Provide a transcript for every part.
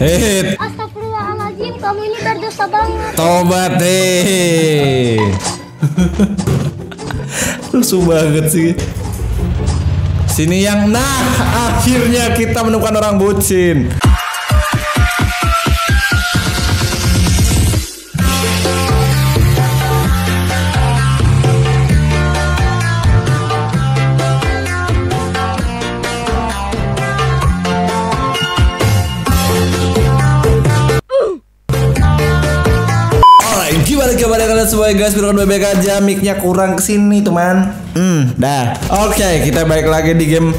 Hit. Astagfirullahaladzim, kamu ini berdosa banget. Tobat deh. Lucu banget sih. Sini yang, nah akhirnya kita menemukan orang bucin. Gimana kabarnya kalian semua guys? Biar baik aja, mic-nya kurang kesini teman. Dah. Oke, kita balik lagi di game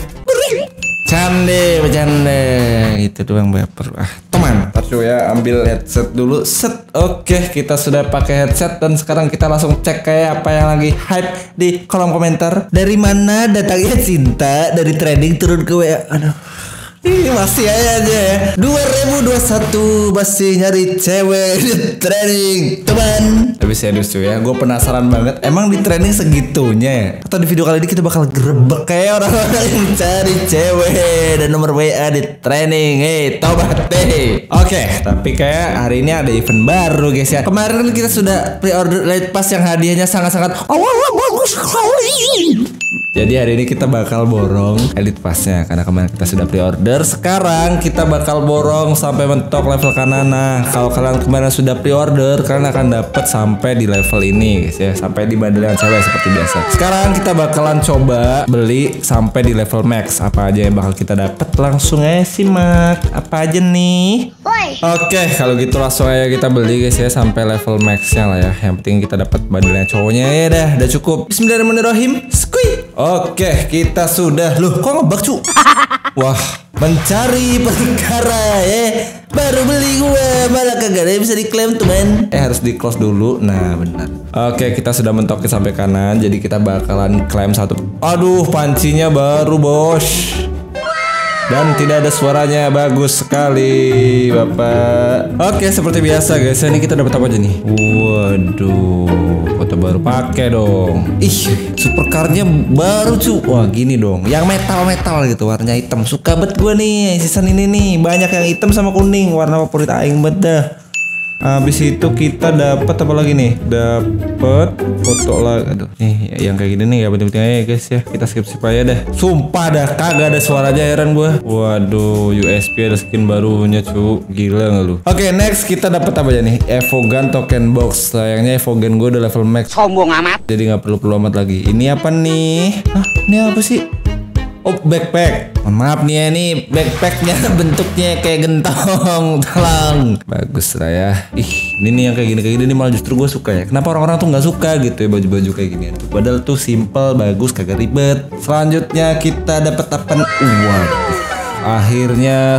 bercanda. Itu doang baper. Teman, ntar ya ambil headset dulu. Set. Oke, kita sudah pakai headset dan sekarang kita langsung cek kayak apa yang lagi hype di kolom komentar. Dari mana datangnya cinta? Dari trending turun ke WA. Aduh. Ini masih aja ya 2021 masih nyari cewek di training teman. Tapi serius cuy ya, gue penasaran banget. Emang di training segitunya ya? Atau di video kali ini kita bakal gerebek kayak orang-orang yang cari cewek dan nomor WA di training. Tobat deh. Oke, tapi kayak hari ini ada event baru guys ya. Kemarin kan kita sudah pre-order Elite Pass yang hadiahnya sangat-sangat bagus sekali. Jadi hari ini kita bakal borong Elite Pass-nya karena kemarin kita sudah pre-order. Sekarang kita bakal borong sampai mentok level kanan. Nah, kalau kalian kemarin sudah pre-order, kalian akan dapat sampai di level ini guys ya, sampai di bundle yang cewek seperti biasa. Sekarang kita bakalan coba beli sampai di level max. Apa aja yang bakal kita dapat? Langsung aja simak. Apa aja nih? Oke, kalau gitu langsung aja kita beli guys ya sampai level max-nya lah ya. Yang penting kita dapat bundle yang cowoknya ya dah, udah cukup. Bismillahirrahmanirrahim. Skui. Oke, kita sudah. Loh, kok ngebug cu? Wah, mencari perkara ya. Baru beli gue, malah kagak ada yang bisa diklaim teman. Harus di close dulu. Nah, benar. Oke, kita sudah mentokin sampai kanan. Jadi kita bakalan klaim satu. Aduh, pancinya baru bos. Dan tidak ada suaranya. Bagus sekali Bapak. Oke, seperti biasa guys, ini kita dapat apa aja nih? Waduh, foto baru pakai dong. Ih, supercarnya baru cu. Wah gini dong, yang metal gitu, warnanya hitam. Suka bet gue nih season ini nih. Banyak yang hitam sama kuning, warna favorit aing bet dah. Habis itu kita dapat apa lagi nih? Dapat foto lagi. Aduh, nih yang kayak gini nih gak penting-penting aja guys ya. Kita skip aja dah. Sumpah dah kagak ada suaranya, heran gua. Waduh, USB ada skin barunya cu. Gila gak lu? Oke, next kita dapat apa aja nih? Evogan token box. Sayangnya Evogan gua udah level max. Sombong amat. Jadi nggak perlu amat lagi. Ini apa nih? Hah, ini apa sih? Oh, backpack. Mohon maaf nih ya, nih backpacknya bentuknya kayak gentong. Telang. Bagus lah ya. Ih, ini nih yang kayak gini nih malah justru gue suka ya. Kenapa orang-orang tuh nggak suka gitu ya baju-baju kayak gini? Padahal tuh simple, bagus, kagak ribet. Selanjutnya kita dapat apa? Akhirnya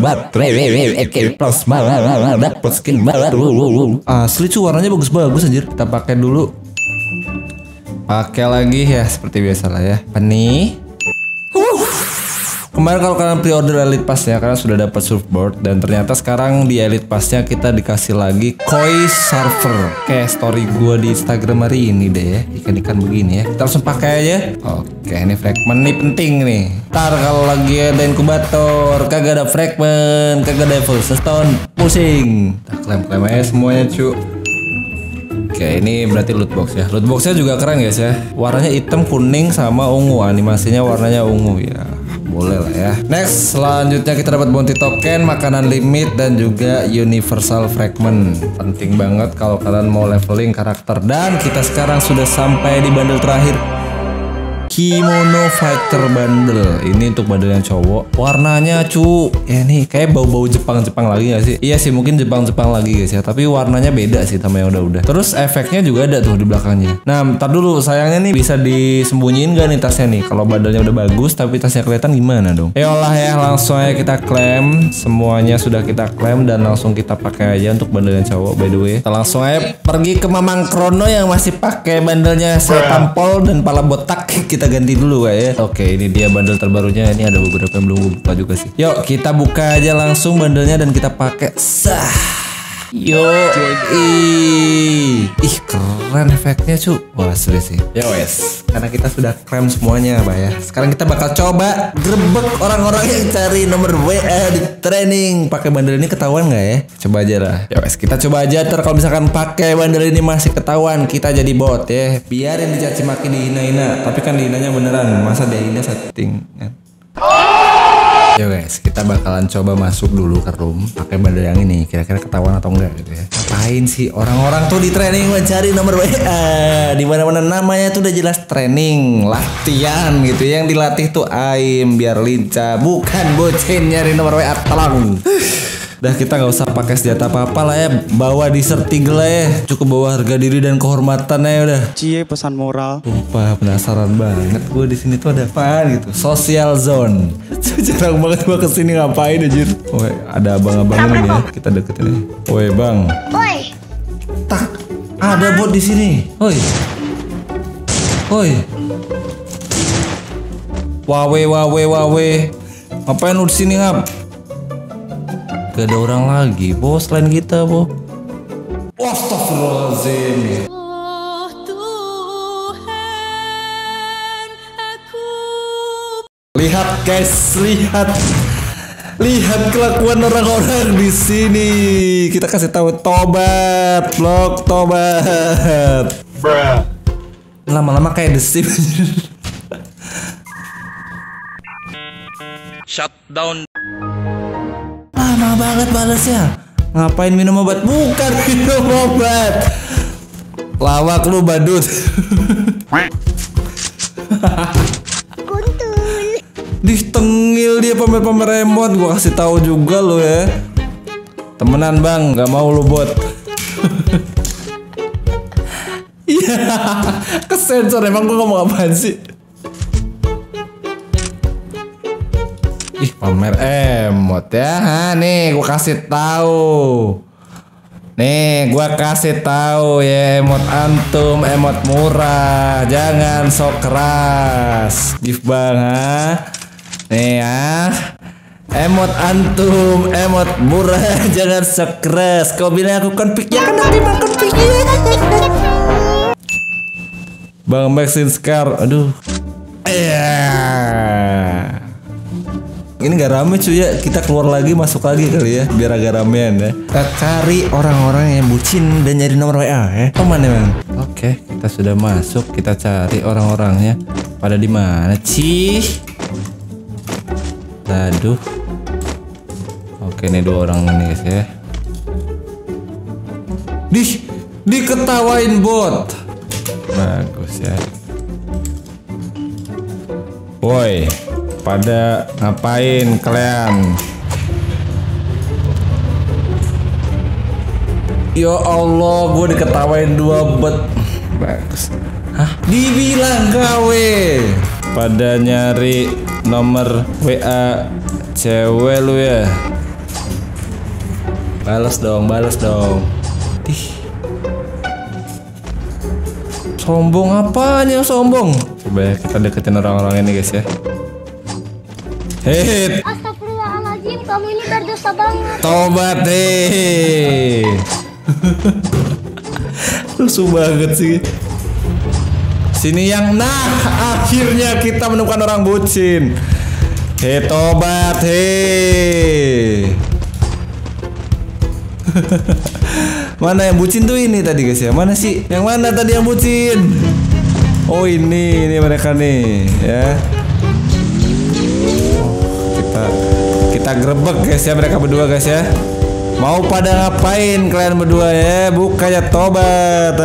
asli cu, warnanya bagus-bagus anjir. Kita pakai dulu. Pakai lagi ya seperti biasa lah ya. Apa nih? Kemarin kalau kalian pre-order Elite Pass-nya, kalian sudah dapat surfboard. Dan ternyata sekarang di Elite Pass-nya kita dikasih lagi koi surfer. Kayak story gue di Instagram hari ini deh ya. Ikan-ikan begini ya. Kita langsung pakai aja. Oke, ini fragment nih penting nih. Ntar kalau lagi ada inkubator, kagak ada fragment, kagak ada full stone, pusing. Kita klaim-klaim aja semuanya cu. Oke, ini berarti loot box ya. Loot boxnya juga keren guys ya. Warnanya hitam, kuning, sama ungu. Animasinya warnanya ungu ya. Boleh lah ya. Next, selanjutnya kita dapat bounty token, makanan limit, dan juga universal fragment. Penting banget kalau kalian mau leveling karakter. Dan kita sekarang sudah sampai di bundle terakhir, Kimono Fighter Bundle. Ini untuk bundle yang cowok. Warnanya cu, ya nih kayak bau-bau Jepang lagi gak sih? Iya sih, mungkin Jepang lagi guys ya. Tapi warnanya beda sih sama yang udah. Terus efeknya juga ada tuh di belakangnya. Nah, ntar dulu, sayangnya nih bisa disembunyiin gak nih tasnya nih? Kalau bundlenya udah bagus tapi tasnya kelihatan gimana dong? Yolah ya, langsung aja kita klaim. Semuanya sudah kita klaim dan langsung kita pakai aja untuk bundle yang cowok. By the way, kita langsung aja pergi ke Mamang Krono yang masih pakai bundlenya saya tampol dan pala botak. Kita ganti dulu ya. Oke, ini dia bundle terbarunya. Ini ada beberapa yang belum gue buka juga sih. Yuk kita buka aja langsung bundlenya dan kita pakai. Sah. Yo, ih keren efeknya cu. Wah serius sih. Ya wes, karena kita sudah krem semuanya Pak ya. Sekarang kita bakal coba grebek orang-orang yang cari nomor WA di training. Pakai bandel ini ketahuan nggak ya? Coba aja lah. Ya wes, kita coba aja. Kalau misalkan pakai bandel ini masih ketahuan, kita jadi bot ya. Biarin dicaci maki dihina-hina. Tapi kan dihinanya beneran. Masa dia hina setting kan? Yo guys, kita bakalan coba masuk dulu ke room pakai bandel yang ini. Kira-kira ketahuan atau enggak gitu ya. Ngapain sih orang-orang tuh di training mencari nomor WA? Di mana-mana namanya tuh udah jelas training, latihan gitu. Yang dilatih tuh aim biar lincah, bukan bocin nyari nomor WA. Tolong. Udah kita nggak usah pakai senjata apa-apa lah ya. Bawa disertigel ya. Cukup bawa harga diri dan kehormatan ya udah. Cie pesan moral. Sumpah penasaran banget gue di sini tuh ada apa gitu. Social zone. Jarang banget gue kesini ngapain anjir. Woi ada abang-abang ini ya. Kita deketin aja. Woi bang. Woi. Tak ada bot di sini. Woi. Woi. Wawe. Ngapain lu di sini ngap? Gak ada orang lagi, bos selain kita, bo. Astagfirullahaladzim. Oh Tuhan, aku. Lihat guys, lihat kelakuan orang-orang di sini. Kita kasih tahu tobat, blok tobat. Bruh. Lama-lama kayak The Sims. Shutdown. Lama banget balasnya. Ngapain minum obat? Bukan minum obat. Lawak lu badut. Kuntul. Ditengil dia pamer-pamer remote. Gua kasih tahu juga lo ya. Temenan bang, nggak mau lu bot. Iya, kesensor emang gua ngomong apaan sih? Ih pamer emot ya. Nih gua kasih tahu. Nih gua kasih tahu ya, emot antum emot murah. Jangan sok keras. Gif bang ha. Nih ya. Emot antum emot murah. Jangan sok keras. Kau bilang aku konflik ya kan nanti bang konflik. Bang Maxin Scar. Aduh. Ini gak rame cuy ya. Kita keluar lagi masuk lagi kali ya. Biar agak ramean ya. Kita cari orang-orang yang bucin dan nyari nomor WA ya. Aman ya bang. Oke kita sudah masuk. Kita cari orang-orangnya. Pada di mana sih? Aduh. Oke nih dua orang ini guys ya. Diketawain bot. Bagus ya. Woi. Pada ngapain kalian? Ya Allah, gue diketawain dua bot. Bagus. Hah? Dibilang gawe. Pada nyari nomor WA cewek lu ya. Balas dong. Ih. Sombong apanya sombong? Coba ya kita deketin orang-orang ini guys ya. Hei, Astagfirullahaladzim, kamu ini berdosa banget. tobat deh. Lusuh banget sih. Sini yang akhirnya kita menemukan orang bucin. Hei tobat hei. Mana yang bucin tuh ini tadi guys ya? Mana sih? Yang mana tadi yang bucin? Oh ini mereka nih ya. Kita grebek guys ya mereka berdua guys ya. Mau pada ngapain kalian berdua ya? Bukannya tobat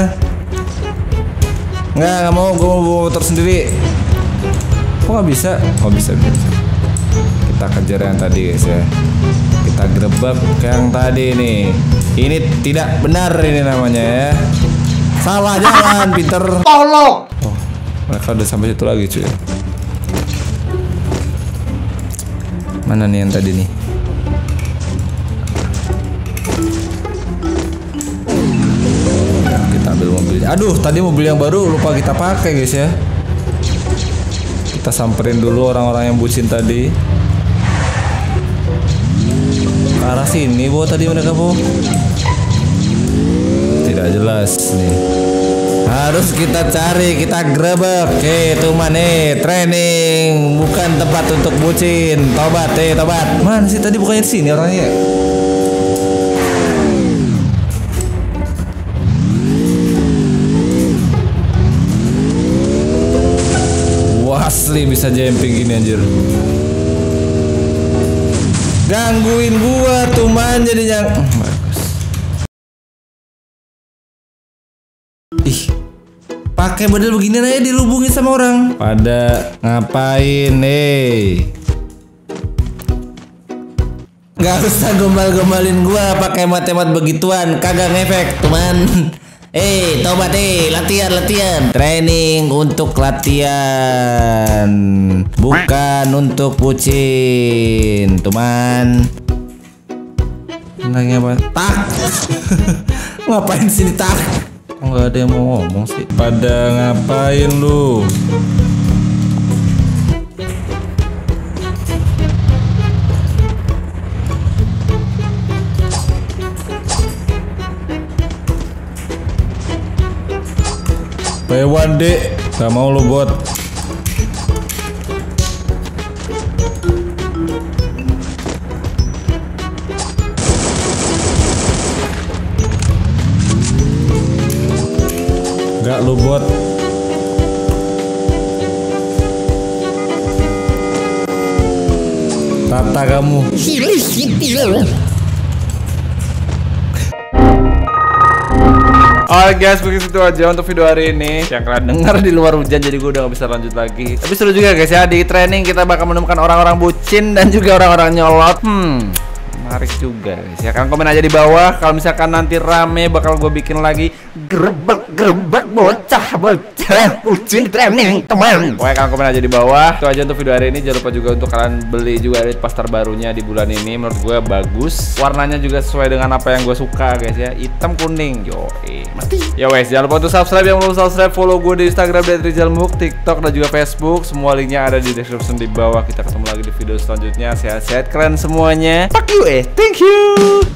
Nggak mau, gue mau bawa motor sendiri. Kok nggak bisa? Oh bisa. Kita kejar yang tadi guys ya. Kita grebek yang tadi nih. Ini tidak benar ini namanya ya. Salah jalan Peter. Tolong. Oh, mereka udah sampai situ lagi cuy. Mana nih yang tadi nih? Kita ambil mobilnya. Aduh, tadi mobil yang baru lupa kita pakai guys ya. Kita samperin dulu orang-orang yang bucin tadi. Arah sini bu tadi mereka bu. Tidak jelas nih. Harus kita cari, kita grebek. Oke, teman nih, training bukan tempat untuk bucin. Tobat, tobat. Mana sih tadi bukannya di sini orangnya? Wah, asli bisa jumping gini anjir. Gangguin gua tuh man jadinya. Bagus. Ih, pakai model begini aja dilubungin sama orang. Pada ngapain Gak usah gombal-gombalin gua pakai matemat begituan, kagak ngefek teman. Tobat latihan. Training untuk latihan, bukan untuk bucin, teman. Nanya apa? Tak. Ngapain sini tak? Nggak ada yang mau ngomong sih. Pada ngapain lu? Pewan dek, gak mau lu bot. Gak lu bot. Tata kamu. Oke guys, begitu aja untuk video hari ini. Yang kalian dengar di luar hujan, jadi gue udah gak bisa lanjut lagi. Tapi seru juga guys ya, di training kita bakal menemukan orang-orang bucin dan juga orang-orang nyolot. Menarik juga guys ya. Kalian komen aja di bawah. Kalau misalkan nanti rame, bakal gue bikin lagi gerbek bocah bucin training teman. Pokoknya kalian komen aja di bawah. Itu aja untuk video hari ini. Jangan lupa juga untuk kalian beli juga Elite Pass terbarunya di bulan ini. Menurut gue bagus. Warnanya juga sesuai dengan apa yang gue suka guys ya. Hitam kuning. Mati. Ya wes, jangan lupa untuk subscribe. Yang belum subscribe, follow gue di Instagram @rizalmuk, TikTok dan juga Facebook. Semua linknya ada di description di bawah. Kita ketemu lagi di video selanjutnya. Sehat-sehat kalian semuanya. Fuck you thank you.